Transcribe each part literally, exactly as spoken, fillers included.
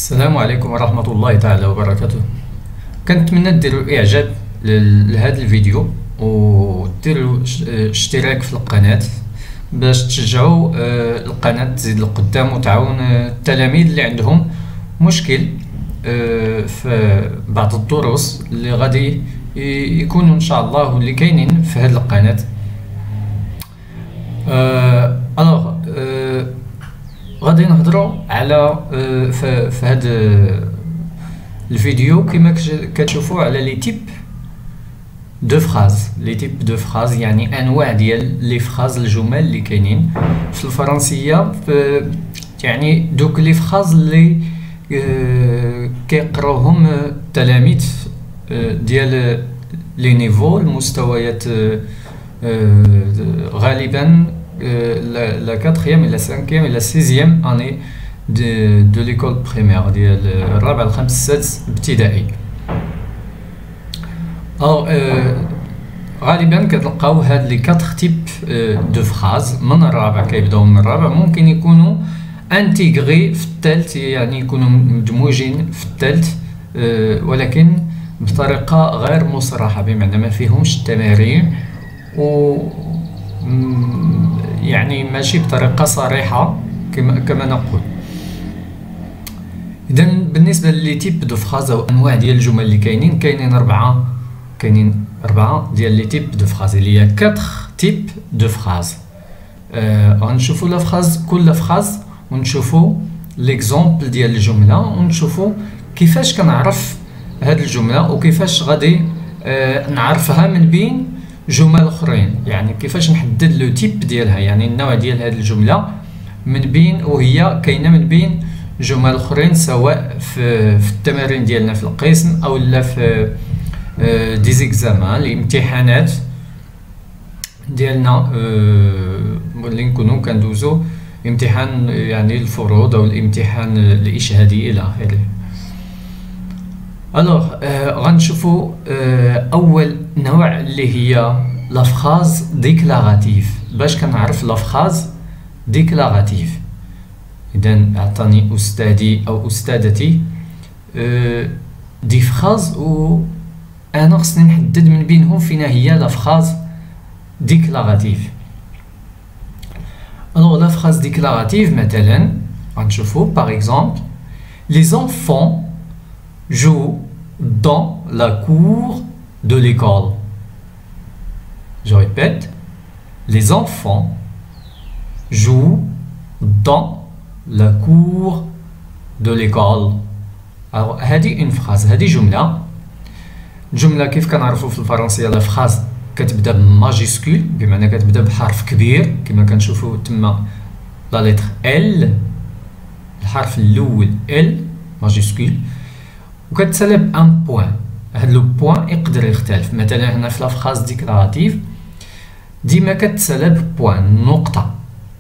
السلام عليكم ورحمة الله تعالى وبركاته. كنتمنى ديروا اعجاب لهذا الفيديو وديروا اشتراك في القناة باش تشجعوا القناة تزيد لقدام وتعاون التلاميذ اللي عندهم مشكل في بعض الدروس اللي غادي يكونوا ان شاء الله اللي كاينين في هذه القناة. الوغ غادي نهضروا على في, في هذا الفيديو كما كتشوفوا على لي تيب دو فراز. لي تيب دو فراز يعني انواع ديال لي فراز الجمل اللي كاينين في الفرنسيه، في يعني دوك لي فراز اللي كيقراوهم التلاميذ ديال لي نيفو المستويات غالبا la quatrième et la cinquième et la sixième année de, de l'école primaire ديال الرابع الخامس السادس ابتدائي. أو غالبا كتلقاو هاد لي كاتر تيب دو فراز من الرابع، كيبداو من الرابع، ممكن يكونوا انتيغري في الثالث، يعني يكونوا مدموجين في الثالث ولكن بطريقة غير مصرحة، بمعنى ما فيهمش التمارين و يعني ماشي بطريقة صريحة كما كما نقول. إذا بالنسبة لي تيب دو فراز أو أنواع ديال الجمل اللي كاينين كاينين أربعة كاينين أربعة ديال لي تيب دو فراز اللي هي كاتر تيب دو فراز. آه غنشوفو لا فراز كل فراز ونشوفو ليكزومبل ديال الجملة ونشوفو كيفاش كنعرف هاد الجملة وكيفاش غادي آه نعرفها من بين جمل اخرين، يعني كيفاش نحدد لو تيب ديالها، يعني النوع ديال هذه الجمله من بين وهي كاينه من بين جمل اخرين، سواء في في التمارين ديالنا في القسم او لا في دي زيكزامان الامتحانات ديالنا اللي نكونوا كندوزو امتحان يعني الفروض او الامتحان الاشهادي الى اخره. الوغ غنشوفو اول نوع اللي هي لا فراز ديكلاراتيف. باش كنعرف لا فراز ديكلاراتيف؟ اذا اعطاني استاذي او استاذتي دي فراز و انا خصني نحدد من بينهم فين هي لا فراز ديكلاراتيف. الوغ لا فراز ديكلاراتيف مثلا غنشوفو باغ اكزومبل لي زونفون jouent dans la cour de l'école. Je répète, les enfants jouent dans la cour de l'école. Alors, هذه une phrase، هذه جملة. الجملة كيف كنعرفو في الفرنسية لا phrase كتبدا بماجيسكول، بمعنى كتبدا بحرف كبير كما كنشوفو تما لا لتر L، الحرف الأول L ماجيسكول، وكتسالى بان بوان. هاد لو بوان يقدر يختلف، مثلا هنا في لا فراز ديكلاراتيف ديما كتسالى ببوان نقطة،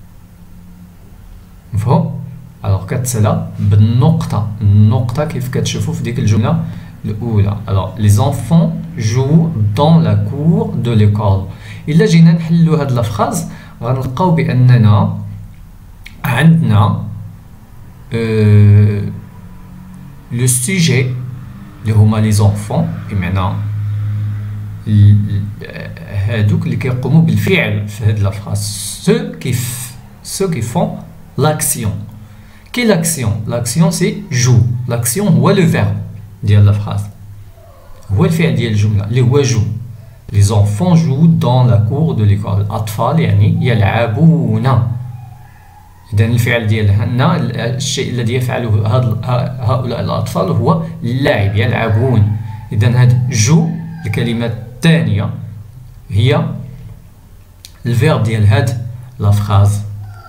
مفهوم؟ الوغ كتسالى بالنقطة، النقطة كيف كتشوفو في ديك الجملة الأولى. الوغ لي زونفون جو دون لا كور دو ليكول. إلا جينا نحلو هاد لا فراز غنلقاو بأننا عندنا أه لو سوجي اللي هما لي زونفون، بمعنى هادوك اللي كيقوموا بالفعل في هاد لا فراز، سو كيف سو كي فون لاكسيون. كي لاكسيون؟ لاكسيون سي جو، لاكسيون هو لو فيرب ديال لا فراز، هو الفعل ديال الجمله اللي هو جو. لي زونفون جو دون لا كور دو ليكول، الاطفال يعني يلعبون. إذا الفعل ديال هنا الشيء الذي يفعله هؤلاء الأطفال هو اللعب، يلعبون. إذا هاد جو الكلمة الثانية هي الفيرب ديال هاد لا فراز.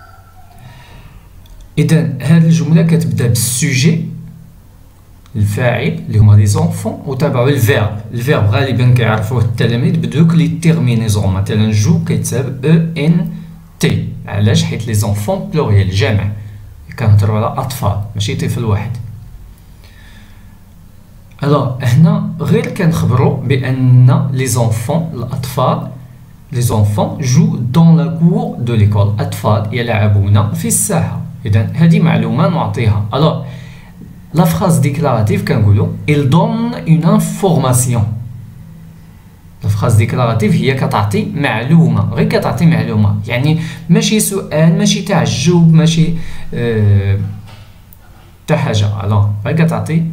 إذا هاد الجملة كتبدا بالسوجي الفاعل اللي هما لي زونفون وتابعوا الفيرب. الفيرب غالبا كيعرفوه التلاميذ بدوك لي تيرمينيزون، مثلا جو كيتساب او ان تي. علاش؟ حيت لي زونفون بلوريال جمع، كنهضروا على اطفال ماشي طفل واحد. الوغ هنا غير كنخبروا بان لي زونفون الاطفال لي زونفون جو دون لا كور دو ليكول، اطفال يلعبون في الساحه. اذا هذه معلومه نعطيها. الوغ لا فراز ديكلاراتيف كنقولوا il donne une information. لا فراز ديكلاراتيف هي كتعطي معلومه، غير كتعطي معلومه، يعني ماشي سؤال، ماشي تعجب، ماشي أه تا حاجه، الو غير كتعطي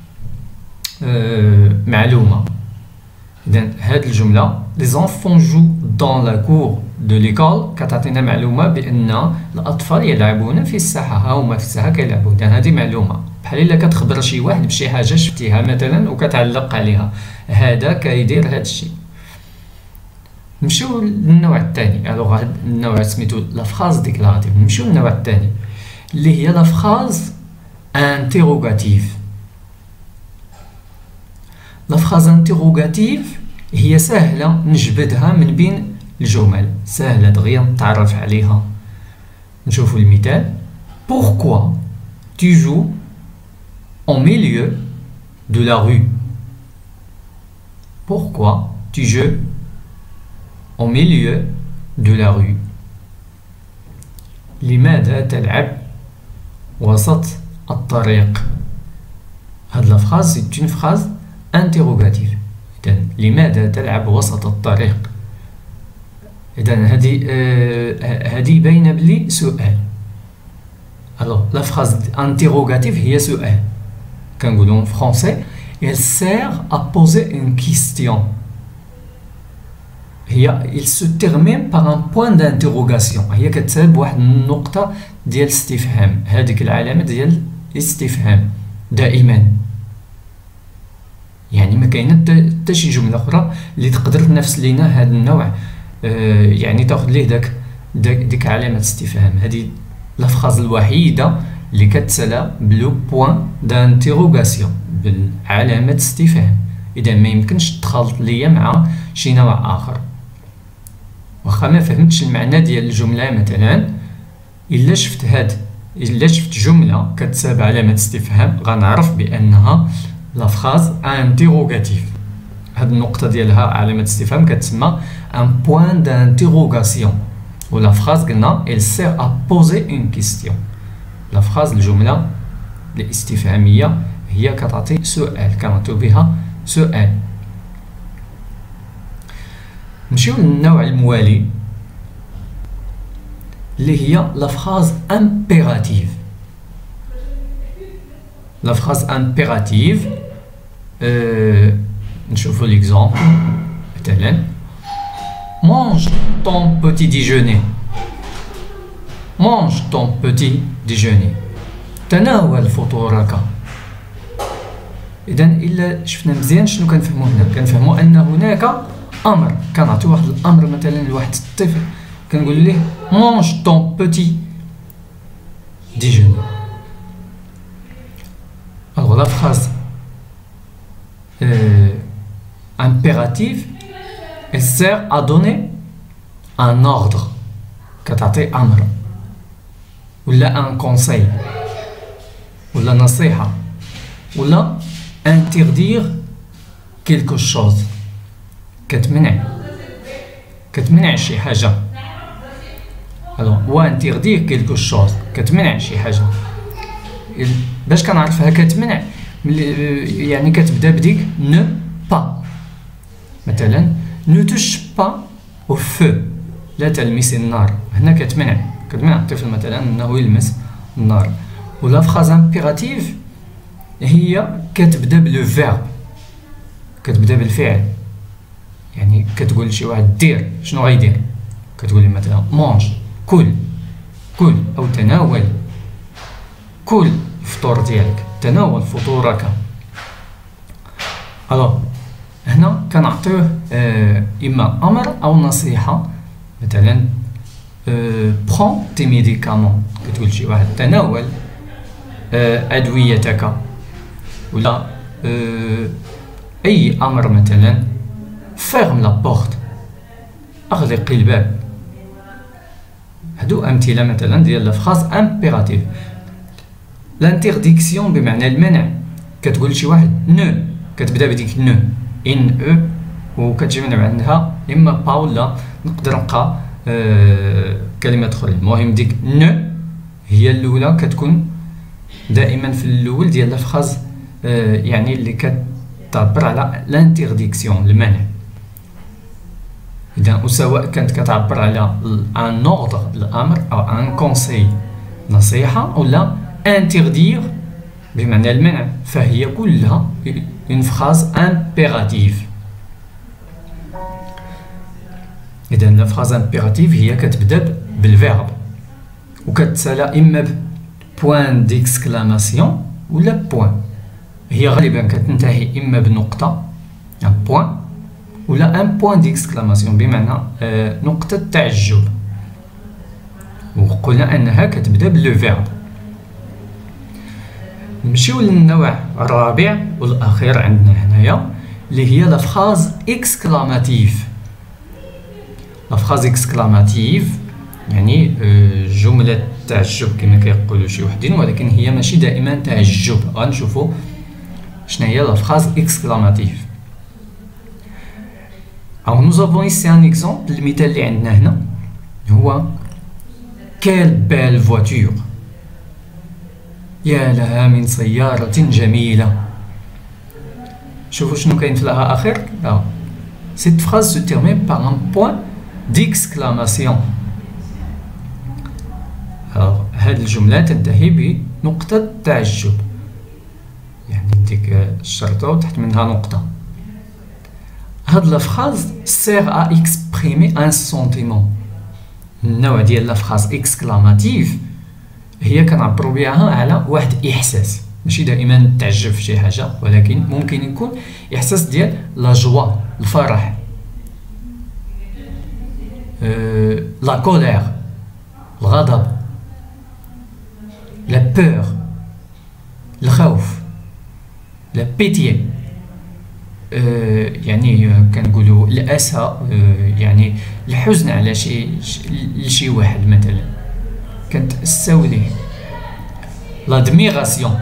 أه معلومه. اذا هاد الجمله les enfants jouent dans la cour de l'école كتعطينا معلومه بان الاطفال يلعبون في الساحه، ها هما في الساحه كيلعبوا. اذا هذه معلومه، بحال الا كتخبر شي واحد بشي حاجه شفتيها مثلا وكتعلق عليها، هذا كيدير هذا الشيء. نمشيو للنوع الثاني. الوغ هاد النوع سميتو لا فراز ديكلاراتيف. نمشيو للنوع الثاني اللي هي لا فراز انتيروغاتيف. لا فراز انتيروغاتيف هي سهله نجبدها من بين الجمل، سهله دغيا نتعرف عليها. نشوفوا المثال. Pourquoi tu joues au milieu de la rue? Pourquoi tu joues au milieu de la rue? لماذا تلعب وسط الطريق؟ هاد لا فراز سي اون فراز انتيروغاتيف. إذا لماذا تلعب وسط الطريق؟ إذا هذه هذه باينه بلي سؤال. الوغ لا فراز انتيروغاتيف هي سؤال، كنقولوا en français elle sert à poser une question. هي il se termine par un point d'interrogation، هي كتسال بواحد النقطه ديال الاستفهام، هذيك العلامه ديال الاستفهام دائما. يعني ما كاينه حتى شي جمله اخرى اللي تقدر تنافس لينا هذا النوع، آه يعني تاخذ ليه داك ديك علامه استفهام. هذه لا فراز الوحيده اللي كتسالى بلو بوين دانتيروغاسيون، بالعلامه استفهام. اذا ما يمكنش تخلط ليا مع شي نوع اخر. واخا ما فهمتش المعنى ديال الجمله مثلا، الا شفت هاد الا شفت جمله كتسال بعلامه استفهام غنعرف بانها لا فراز انتيروغاتيف. هاد النقطه ديالها علامه استفهام كتسمى ان بوين دانتيروغاسيون. ولا فراز قلنا elle sert à poser une question. لا فراز الجمله الاستفهاميه هي كتعطي سؤال، كنعطيو بها سؤال. نمشيو للنوع الموالي اللي هي لا فراز امبيراتيف. لا فراز امبيراتيف أه نشوفوا ليكزامبل. مثلا mange ton petit déjeuner. mange ton petit déjeuner. تناول فطورك. اذا الا شفنا مزيان شنو كنفهموا هنا؟ كنفهموا ان هناك امر، كنعطيو واحد الامر مثلا لواحد الطفل كنقول ليه mange ton petit déjeuner. alors la phrase euh, impérative elle sert à donner un ordre، كتعطي امر ولا ان كونساي ولا نصيحه ولا interdire quelque chose، كتمنع كتمنع شي حاجه. الو و interdire quelque chose كتمنع شي حاجه. باش كنعرفها كتمنع؟ يعني كتبدا بديك ne pas. مثلا ne touche pas au feu، لا تلمس النار. هنا كتمنع كتمنع الطفل مثلا انه يلمس النار. ولا فراز امبيراتيف هي كتبدا بلو فيرب، كتبدا بالفعل. يعني كتقول لشي واحد دير، شنو غيدير؟ كتقول لي مثلا مونج، كل كل او تناول، كل الفطور ديالك، تناول فطورك. الو هنا كنعطيوه آه اما امر او نصيحه. مثلا آه برون تي ميديكامون، كتقول شي واحد تناول آه ادويتك. ولا آه اي امر مثلا فيرم لا بورت، اغلق الباب. هادو امثله مثلا ديال لا فراز امبيراتيف. لانترديكسيون بمعنى المنع، كتقول لشي واحد نو، كتبدا بديك نو ان او وكتجي من عندها اما با ولا نقدر نلقى آه كلمات اخرين. المهم ديك نو هي الاولى كتكون دائما في الاول ديال لا فراز يعني اللي كتعبر على لانترديكسيون، المنع. اذا سواء كانت كتعبر على ان اوردر، الامر، او ان كونساي، نصيحه، ولا انتردير بمعنى المنع، فهي كلها اون فراز امبيراتيف. اذا لا فراز امبيراتيف هي كتبدا بالفيرب وكتسالى اما بوان ديكسكلاماسيون ولا بوان. هي غالبا كتنتهي اما بنقطه ان بوان ولا ان بوان ديكسكلاماسيون بمعنى آه نقطه تعجب، وقلنا انها كتبدا باللو فيرب. نمشيو للنوع الرابع والاخير عندنا هنايا اللي هي لا فراز اكسكلاماتيف. لا فراز اكسكلاماتيف يعني آه جمله تعجب كما كيقولوا شي وحدين، ولكن هي ماشي دائما تعجب. غنشوفوا شنو هي لا فراز اكسكلاماتيف. Alors nous avons ici un exemple. المثال اللي عندنا هنا هو quelle belle voiture. يا لها من سيارة جميلة. شوفوا شنو كاين في الآخر. Cette phrase se termine par un point d'exclamation. Alors هذه الجملة تنتهي بنقطة تعجب، يعني ديك الشرطة وتحت منها نقطة. هاد لا فراز سير ا اكسبريمي ان سونتيمون. النوع ديال لا فراز اكسكلاماتيف هي كنعبروا بها على واحد احساس، ماشي دائما تعجب في شي حاجه، ولكن ممكن يكون احساس ديال لا جوا، الفرح، أه لا كولير، الغضب، لا بور، الخوف، لا بيتي، أه يعني كنقولوا الاسى، أه يعني الحزن على شي لشي واحد مثلا كنتأساو ليه. لادميراسيون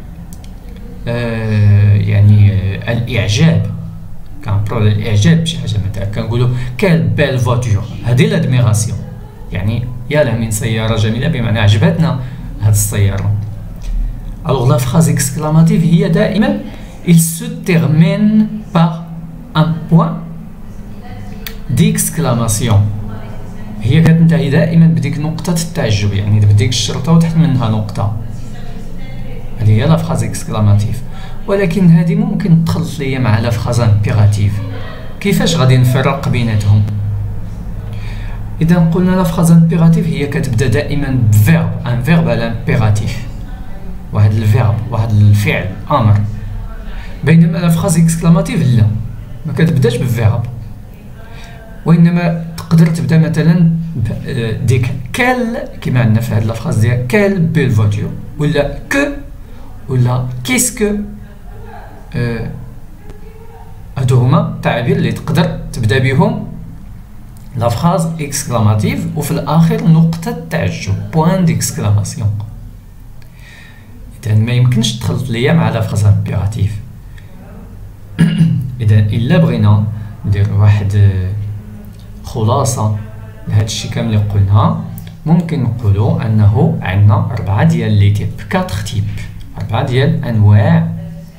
أه يعني أه الاعجاب، كنعبروا على الاعجاب بشي حاجه مثلا كنقولوا كال بيل فواتور، هذه لادميراسيون يعني يا له من سياره جميله بمعنى عجبتنا هذه السياره. الوغ لا فراز اكسكلاماتيف هي دائما il se termine par un point d'exclamation. هي كتنتهي دائما بديك نقطة التعجب، يعني بديك الشرطة وتحت منها نقطة، هذه هي لا فراز اكسكلاماتيف. ولكن هذه ممكن تخلط ليا مع لا فراز امبيراتيف. كيفاش غادي نفرق بيناتهم؟ إذا قلنا لا فراز امبيراتيف هي كتبدا دائما بفيرب، ان فيرب على امبيراتيف، واحد الفيرب، واحد الفعل، امر. بينما لا فراز اكسكلاماتيف لا، ما كتبداش بالفيرب، وانما تقدر تبدا مثلا ديك كال كما عندنا في هاد لا فراز ديال كال بيل فواتور، ولا كو، ولا كيسكو. هادو هما التعابير اللي تقدر تبدا بهم لا فراز اكسكلاماتيف، وفي الاخر نقطه تعجب، بوان ديكسكلاماسيون. اذا ما يمكنش تخلط ليا مع لا فراز امبيراتيف. اذا الا بغينا ندير واحد خلاصه لهذا الشيء كامل اللي قلنا، ممكن نقولوا انه عندنا اربعه ديال لي تيب، كاتر تيب، اربعه ديال انواع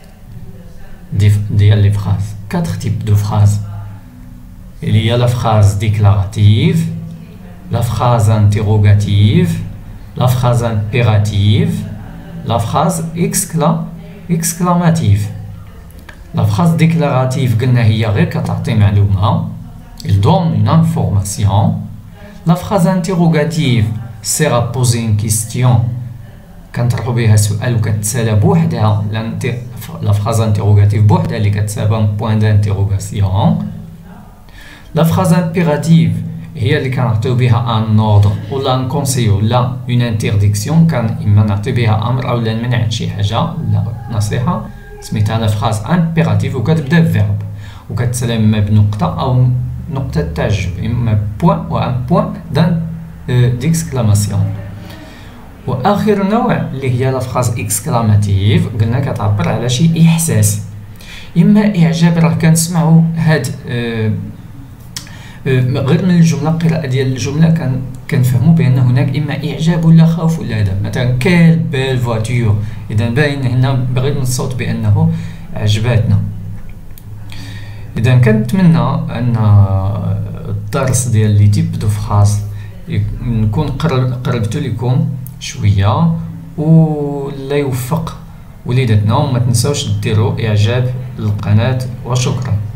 ديال لي فراز، كاتر تيب دو فراز اللي هي لا فراز ديكلاراتيف، لا فراز انتيروغاتيف، لا فراز امبيراتيف، لا فراز اكسكلا اكسكلاماتيف. لا فراز ديكلاراتيف قلنا هي غير كتعطي معلومه، il donne une information. La phrase interrogative sert à poser une question، كنطرحوا بها سؤال وكتسالى بوحدها. لا phrase interrogative بوحدها اللي كتسابا point d'interrogation. La phrase impérative هي اللي كنعطيو بها ان اوردر ولا ان كونسيي ولا اون انترديكسيون، كان اما نعطي بها امر او نمنع شي حاجه ولا نصيحه، سميتها لا فراز امبيراتيف وكتبدا بفيرب وكتسالى اما بنقطه او نقطه تعجب، اما بوان و ان بوان دان ديكسكلاماسيون. واخر نوع اللي هي لا فراز اكسكلاماتيف قلنا كتعبر على شي احساس، اما اعجاب، راه كنسمعوا هاد أه غير من الجمله، القراءه ديال الجمله كان كنفهموا بان هناك اما اعجاب ولا خوف ولا هذا. مثلا كيل بيل فواتور، اذا باين هنا بغيت نصوت بانه عجباتنا. اذا كنتمنى ان الدرس ديال لي تيب دو فراز نكون قربت لكم شويه، ولا يوفق وليداتنا، وما تنساوش ديروا اعجاب للقناه، وشكرا.